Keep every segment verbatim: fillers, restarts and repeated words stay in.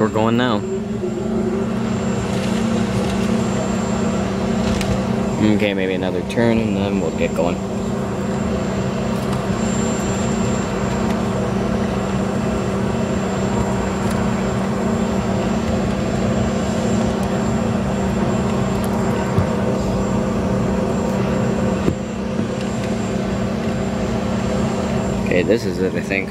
going now. Okay, maybe another turn and then we'll get going. Okay, this is it, I think.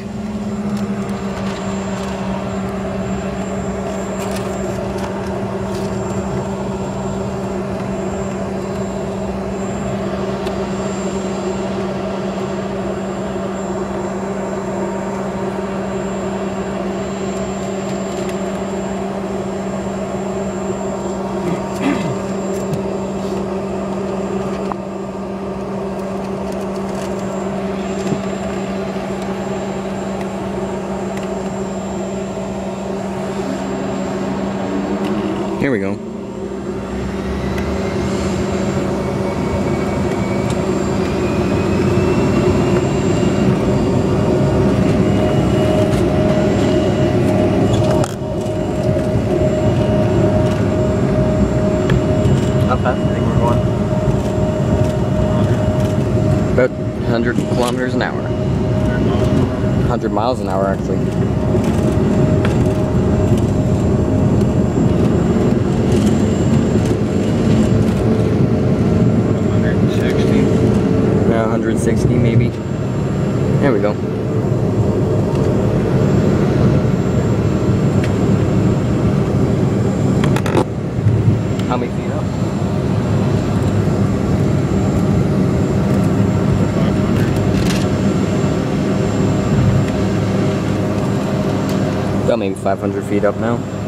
Here we go. How fast do you think we're going? About one hundred kilometers an hour. one hundred miles an hour, actually. one hundred sixty maybe. There we go. How many feet up? About maybe five hundred feet up now.